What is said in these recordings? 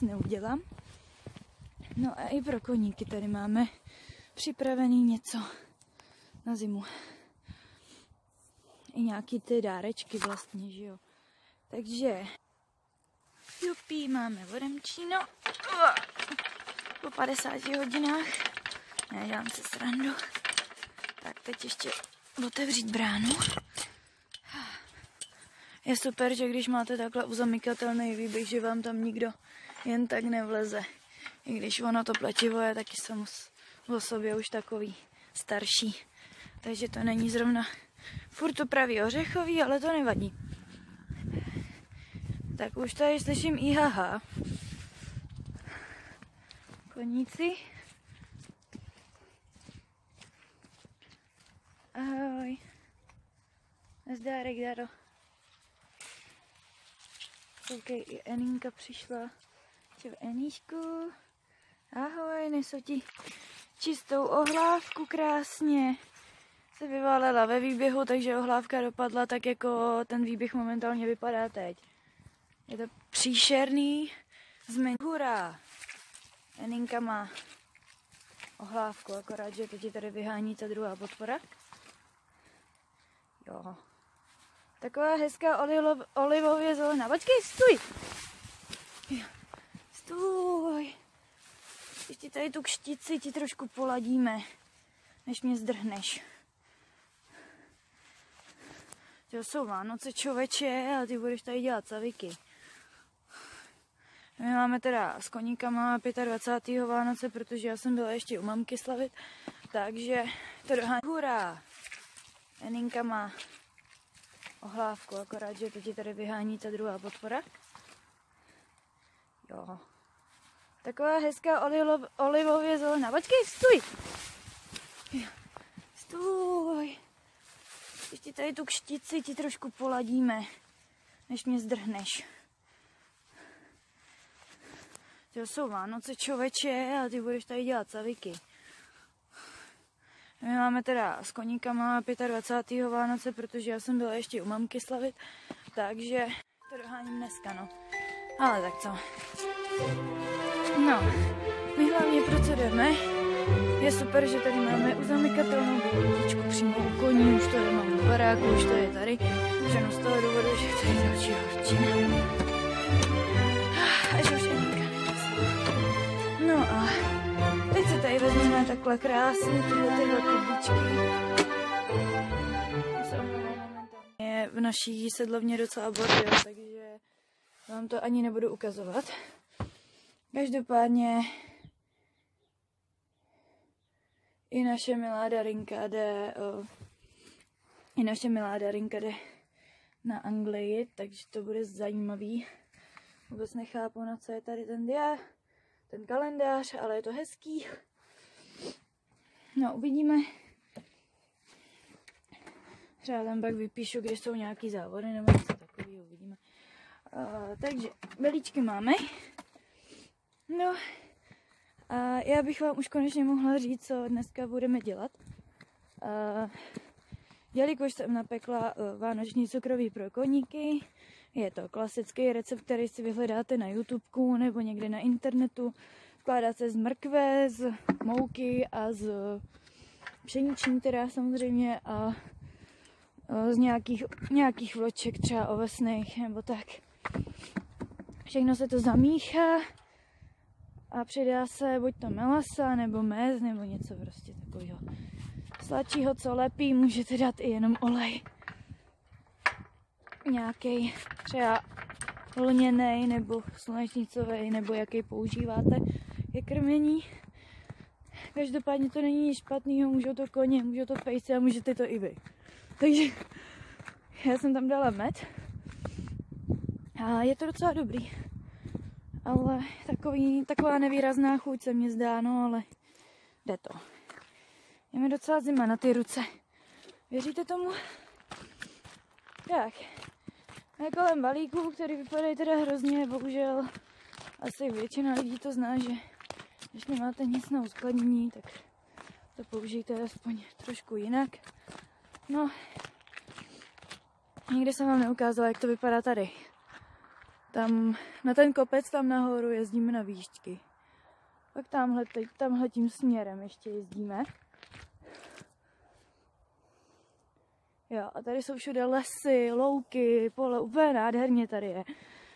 neudělám. No a i pro koníky tady máme připravený něco na zimu. I nějaký ty dárečky vlastně, že jo. Takže jupí, máme vodemčíno. Po 50 hodinách. Ne, dělám si srandu. Tak teď ještě otevřít bránu. Je super, že když máte takhle uzamykatelný výběh, že vám tam nikdo jen tak nevleze. I když ono to pletivo je taky samo o sobě už takový starší. Takže to není zrovna furt to pravý ořechový, ale to nevadí. Tak už tady slyším IHH. Koníci. Ahoj. Nazdárek, Daro. Koukej, i Eninka přišla. Čau, Eníšku. Ahoj, nesu ti čistou ohlávku krásně. Se vyválela ve výběhu, takže ohlávka dopadla tak, jako ten výběh momentálně vypadá teď. Je to příšerný. Hurá! Eninka má ohlávku, akorát, že teď je tady vyhání ta druhá podpora. Jo. Taková hezká olivově zelená. Počkej, stůj! Jo. Stůj! Ještě tady tu kštici ti trošku poladíme, než mě zdrhneš. To jsou Vánoce, čověče, a ty budeš tady dělat saviky. My máme teda s koníkama 25. Vánoce, protože já jsem byla ještě u mamky slavit, takže to dohání. Hurá! Eninka má ohlávku, akorát, že teď je tady vyhání ta druhá podpora. Jo. Taková hezká olivově zelená. Počkej, stůj! Jo. Stůj! Ještě tady tu kštici ti trošku poladíme, než mě zdrhneš. To jsou Vánoce, čověče, a ty budeš tady dělat saviky. My máme teda s koníkama 25. Vánoce, protože já jsem byla ještě u mamky slavit, takže to doháním dneska, no. Ale tak co. No, my hlavně proč jdeme. Je super, že tady máme uzamykatelnou boudičku přímo u koní, už to je mám v baráku, už to je tady. Ženu z toho důvodu, že chci další horčina. A že už no a teď si tady vezmeme takhle krásně tyhle ty velké bíčky. Je v naší sedlovně docela bordel, takže vám to ani nebudu ukazovat. Každopádně i naše milá Darinka jde na Anglii, takže to bude zajímavý. Vůbec nechápu, na co je tady ten kalendář, ale je to hezký. No, uvidíme. Třeba tam pak vypíšu, když jsou nějaký závody nebo něco takového, uvidíme. Takže belíčky máme. No, a já bych vám už konečně mohla říct, co dneska budeme dělat. Jelikož jsem napekla vánoční cukroví pro koníky, je to klasický recept, který si vyhledáte na YouTubeku nebo někde na internetu. Skládá se z mrkve, z mouky a z pšeniční teda samozřejmě a z nějakých vloček, třeba ovesných nebo tak. Všechno se to zamíchá a přidá se buď to melasa nebo mez nebo něco prostě takového sladšího, co lepí. Můžete dát i jenom olej. Nějaký třeba lněnej nebo slunečnicový, nebo jaký používáte ke krmení. Každopádně to není nic špatného, můžou to koně, můžou to pejsci a můžete to i vy. Takže já jsem tam dala med a je to docela dobrý. Ale taková nevýrazná chuť se mně zdá, no ale jde to. Je mi docela zima na ty ruce. Věříte tomu? Tak. A kolem balíků, který vypadají teda hrozně, bohužel asi většina lidí to zná, že když nemáte nic na uskladnění, tak to použijte aspoň trošku jinak. No, nikdy jsem vám neukázala, jak to vypadá tady. Tam na ten kopec tam nahoru jezdíme na výšťky. Pak tamhle tím směrem ještě jezdíme. Jo, a tady jsou všude lesy, louky, pole, úplně nádherně tady je.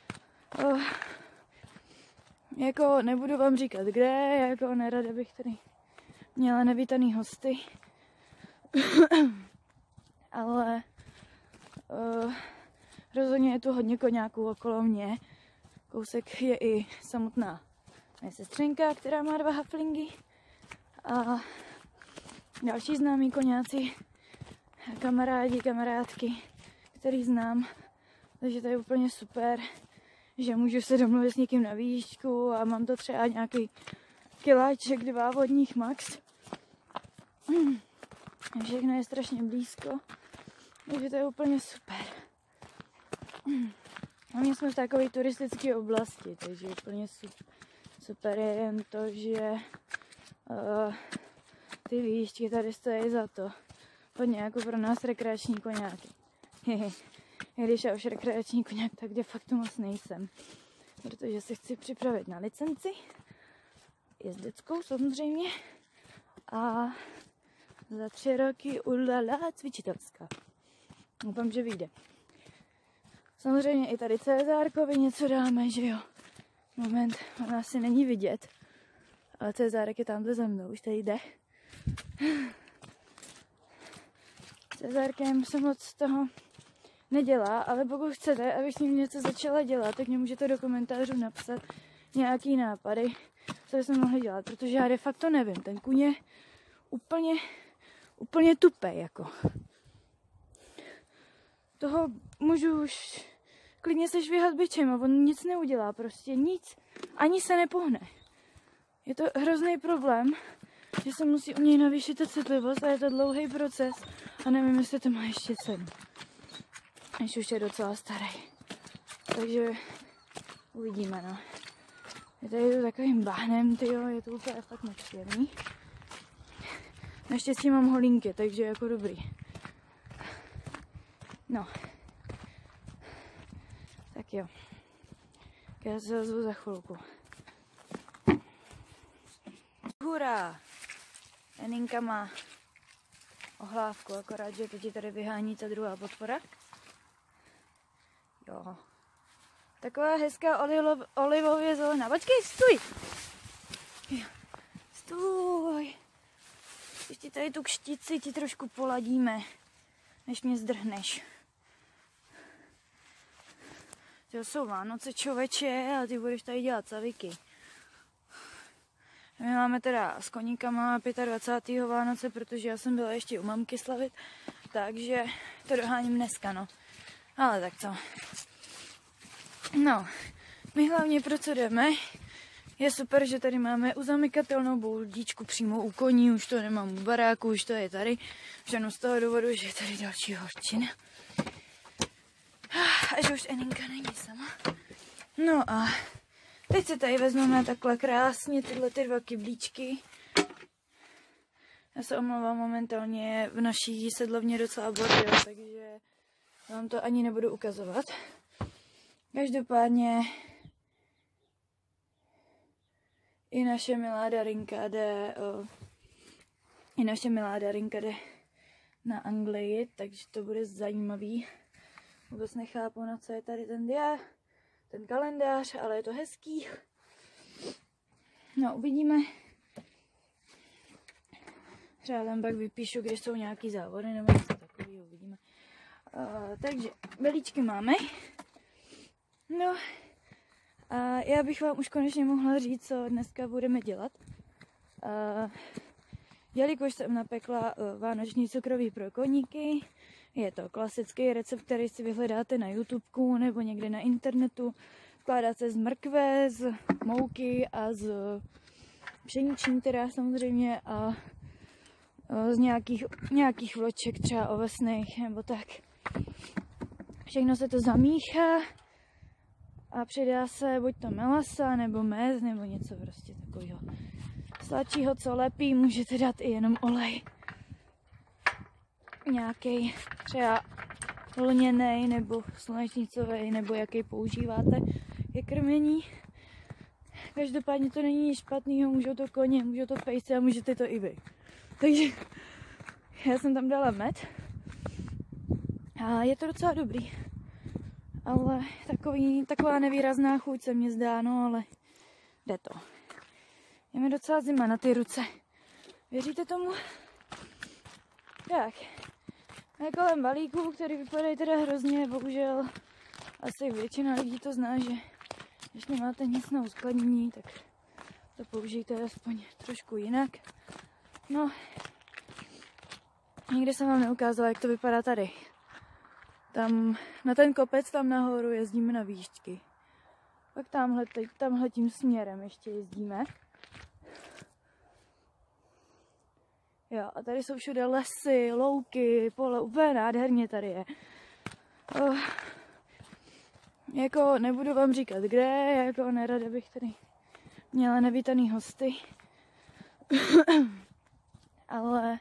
Jako nebudu vám říkat kde, jako nerada bych tady měla nevítaný hosty. Ale rozhodně je tu hodně koňáků okolo mě. Kousek je i samotná moje sestřenka, která má 2 haflingy. A další známí koňáci, kamarádi, kamarádky, který znám. Takže to je úplně super, že můžu se domluvit s někým na výšku a mám to třeba nějaký kiláček, 2 vodních max. Všechno je strašně blízko, takže to je úplně super. A my jsme v takové turistické oblasti, takže úplně super je jen to, že ty výšky tady stojí za to. Hodně jako pro nás rekreační koňáky. Když já už rekreační koňák, tak de facto moc nejsem. Protože se chci připravit na licenci. Jezdeckou samozřejmě. A za 3 roky cvičitelská. Doufám, že vyjde. Samozřejmě i tady Cezárkovi něco dáme, že jo. Moment, on asi není vidět. Ale Cezárek je tamhle za mnou, už tady jde. Cezárkem se moc toho nedělá, ale pokud chcete, abych s ním něco začala dělat, tak mě můžete do komentářů napsat nějaký nápady, co bychom mohli dělat, protože já de facto nevím. Ten kůň je úplně tupej, jako. Toho můžu už klidně se švihat bičem a on nic neudělá, prostě nic, ani se nepohne. Je to hrozný problém, že se musí u něj navýšit ta citlivost a je to dlouhý proces a nevím, jestli to má ještě cenu. Než už je docela starý. Takže uvidíme, no. Je tady takovým bahnem, tyjo, je to úplně fakt nepříjemný. Naštěstí mám holínky, takže jako dobrý. No. Tak jo. Já se ozvu za chvilku. Hurá! Eninka má ohlávku, akorát, že teď tady vyhání ta druhá podpora. Jo. Taková hezká olivově zelená. Počkej, stůj! Jo. Stůj! Ještě tady tu kštici ti trošku poladíme, než mě zdrhneš. To jsou Vánoce, čověče, a ty budeš tady dělat saviky. My máme teda s koníkama 25. Vánoce, protože já jsem byla ještě u mamky slavit, takže to doháním dneska, no. Ale tak co. No, my hlavně pro co jdeme, je super, že tady máme uzamykatelnou boudičku přímo u koní, už to nemám u baráku, už to je tady, ženu z toho důvodu, že je tady další holčina. A že už Eninka není sama. No a teď se tady vezmeme takhle krásně tyhle 2 kyblíčky. Já se omlouvám, momentálně v naší sedlovně docela bordel, takže vám to ani nebudu ukazovat. Každopádně i naše milá Darinka jde na Anglii, takže to bude zajímavý. Vůbec nechápu, na co je tady ten kalendář, ale je to hezký. No, uvidíme. Třeba tam pak vypíšu, kde jsou nějaký závody nebo něco takového, uvidíme. Takže belíčky máme. No a já bych vám už konečně mohla říct, co dneska budeme dělat. Jelikož jsem napekla vánoční cukroví pro koníky, je to klasický recept, který si vyhledáte na YouTubeku nebo někde na internetu. Skládá se z mrkve, z mouky a z pšeniční teda samozřejmě a z nějakých vloček, třeba ovesných nebo tak. Všechno se to zamíchá a přidá se buď to melasa nebo mez nebo něco prostě takového sladšího, co lepí. Můžete dát i jenom olej. Nějaký třeba lněnej nebo slunečnicový nebo jaký používáte. ke krmení. Každopádně to není nic špatného, můžou to koně, můžou to pejsci a můžete to i vy. Takže já jsem tam dala med a je to docela dobrý. Ale taková nevýrazná chuť se mně zdá, no ale jde to. Je mi docela zima na ty ruce. Věříte tomu? Tak. A kolem balíků, který vypadají teda hrozně, bohužel asi většina lidí to zná, že když nemáte nic na uskladnění, tak to použijte aspoň trošku jinak. No, nikdy jsem vám neukázala, jak to vypadá tady. Tam na ten kopec tam nahoru jezdíme na výšťky. Pak tamhle tím směrem ještě jezdíme. Jo, a tady jsou všude lesy, louky, pole, úplně nádherně tady je. Jako nebudu vám říkat kde, jako nerada bych tady měla nevítaný hosty. Ale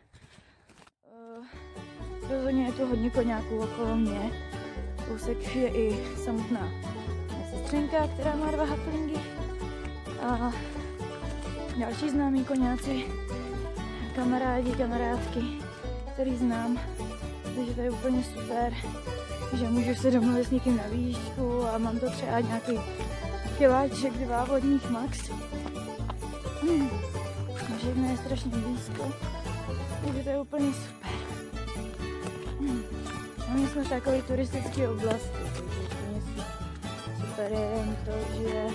rozhodně je tu hodně koňáků okolo mě. Kousek je i samotná sestřenka, která má 2 haflingy. A další známí koňáci, kamarádky, který znám. Takže to je úplně super, že můžu se domluvit s někým na výšku a mám to třeba nějaký kiláček 2 vodních max. Všechno je strašně blízko, takže to je úplně super. A my jsme v takové turistické oblasti, takže úplně super je jen to, že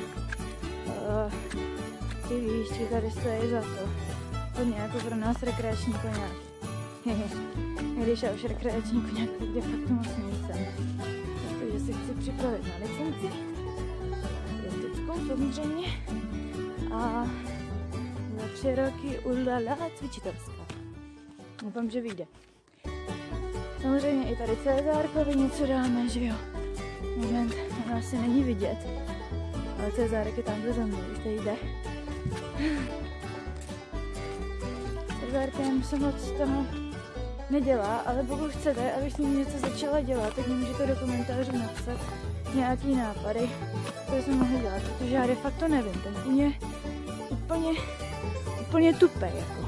ty výšky tady stojí za to. Hodně jako pro nás rekreační koňák. Když já už rekreační koňák, tak de facto moc nejsem. Protože si chci připravit na licenci, jezdeckou samozřejmě, a za 3 roky ulala cvičitelská. Doufám, že vyjde. Samozřejmě i tady Cezárkovi něco dáme, že jo. Moment, ona asi není vidět, ale Cezárek je tamhle za mnou, už tady jde. Cezárkem se moc toho nedělá, ale pokud chcete, abych s ním něco začala dělat, tak mi můžete do komentářů napsat nějaký nápady, které jsem mohla dělat, protože já de facto nevím, ten kůň je úplně tupej, jako.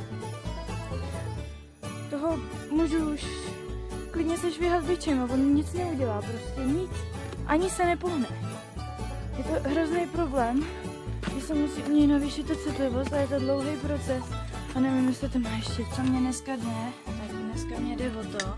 Toho můžu už klidně se švihat bičem a on nic neudělá, prostě nic, ani se nepohne. Je to hrozný problém, že se musí u něj navýšit ta citlivost a je to dlouhý proces. A nevím, jestli to má ještě, co mě dneska jde, tak dneska mě jde o to,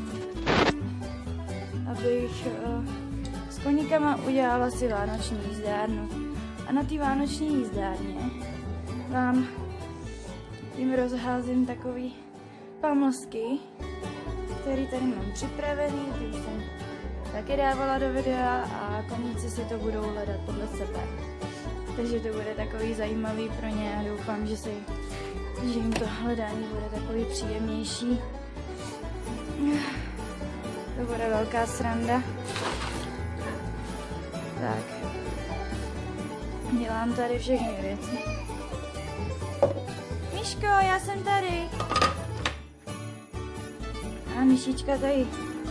abych s koníkama udělala si vánoční jízdárnu. A na té vánoční jízdárně vám tím rozházím takový pamlsky, který tady mám připravený, ty už jsem taky dávala do videa a koníci si to budou hledat podle sebe. Takže to bude takový zajímavý pro ně a doufám, že jim to hledání bude takový příjemnější. To bude velká sranda. Tak. Dělám tady všechny věci. Myško, já jsem tady. A myšička tady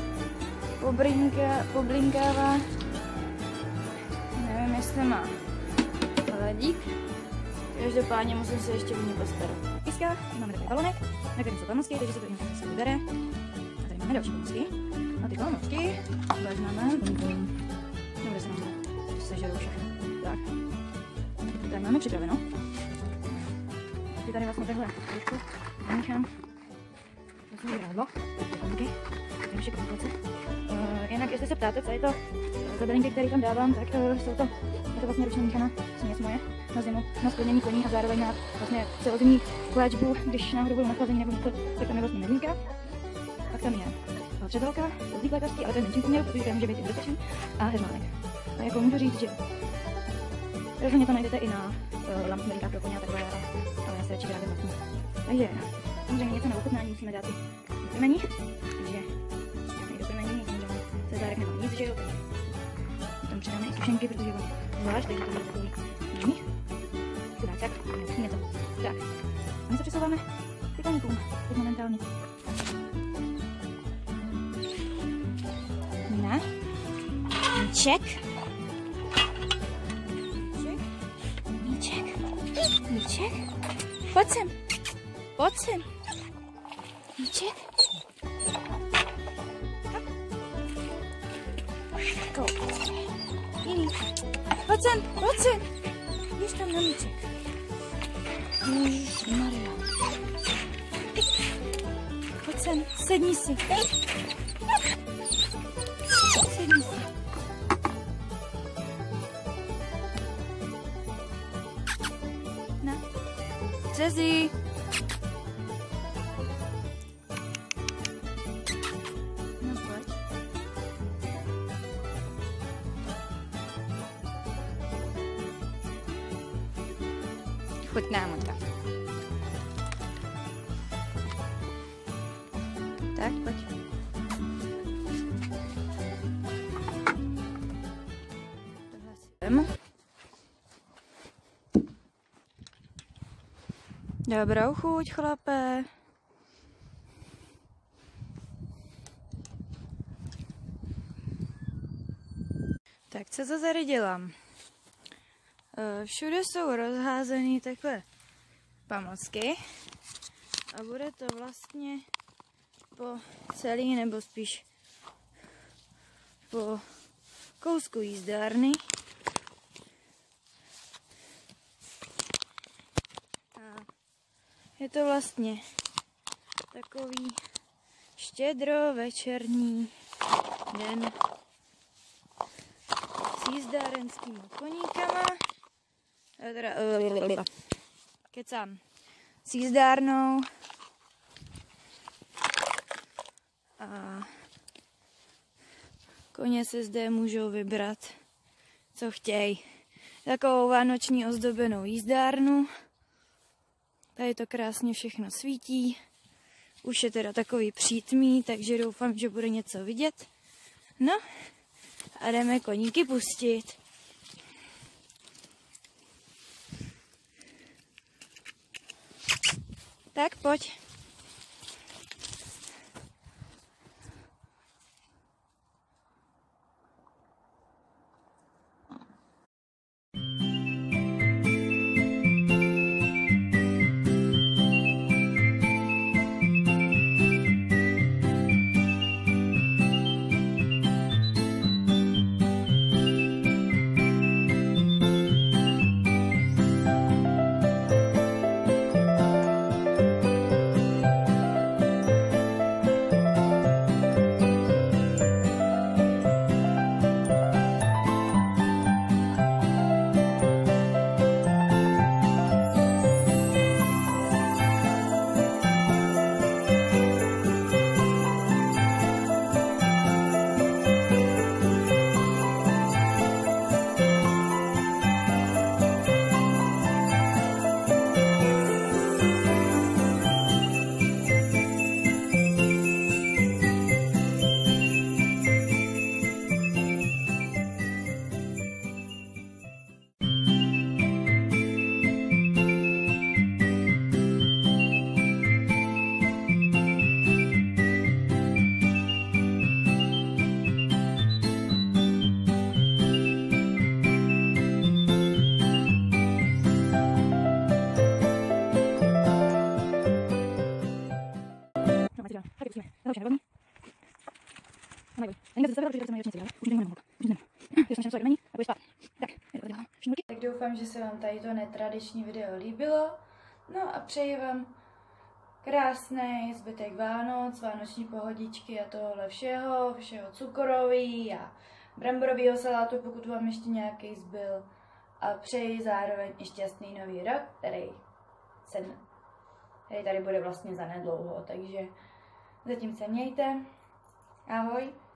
poblinkává. Nevím, jestli má hladík. Každopádně musím se ještě o ní postarat. Píska, máme takový balonek, na kterém jsou pomůcky, takže se to jenom vybere. A tady máme další pomůcky. A ty pomůcky vezmeme. Nebude se nám to sežerou všechno. Tak. Tady máme připraveno. Ty tady vlastně takhle trošku zamíchám. Vlastně vyhrádlo. Ty pomůcky. Tady všechno komplece. Jinak, jestli se ptáte, co je to za bylinky, které tam dávám, tak jsou to, je to vlastně ručně míchaná směs moje na zimu, na sklidnění koní a zároveň na vlastně celozimní léčbu, když náhodou budou nachlazení nebo něco, tak tam je vlastně medlínka. Pak tam je přetelka, pozdík lékařský, ale to je menším poměru, protože to může být i bezpečný, a heřmánek. A jako můžu říct, že rozhodně to najdete i na medlínkách pro koně a takhle, ale já se radši vyrábím vlastní. Takže samozřejmě něco na ochutnání musíme dát i krmení, takže do krmení samozřejmě Cezárek nemá nic, že jo, tam přidáme i sušenky, protože on zvlášť, takže to bude takový jiný. Tak, něco. Tak, a my se přesouváme k koníkům, teď momentálně. Ne? Ček. Míček? Pojď sem. Pojď sem. Míček? Jiný. Pojď sem. Běž tam na Míček. Ježišmarja. Pojď sem, sedni si. Sedni si. Na. Řezi. No pojď. Chutná mu to. Tak, pojď. Tohle si vemu. Dobrou chuť, chlape. Tak, co to tady dělám? Všude jsou rozházené takhle pamocky a bude to vlastně po celý, nebo spíš po kousku jízdárny. A je to vlastně takový štědrovečerní den s jízdárenskými koníkama. Kecám. S jízdárnou. A koně se zde můžou vybrat, co chtějí. Takovou vánoční ozdobenou jízdárnu. Tady to krásně všechno svítí. Už je teda takový přítmí, takže doufám, že bude něco vidět. No a jdeme koníky pustit. Tak pojď. Tak doufám, že se vám tady to netradiční video líbilo. No a přeji vám krásný zbytek Vánoc, vánoční pohodičky a tohle všeho cukrový a bramborového salátu, pokud vám ještě nějaký zbyl. A přeji zároveň i šťastný nový rok, který tady bude vlastně zanedlouho, takže zatím se mějte. Ahoj.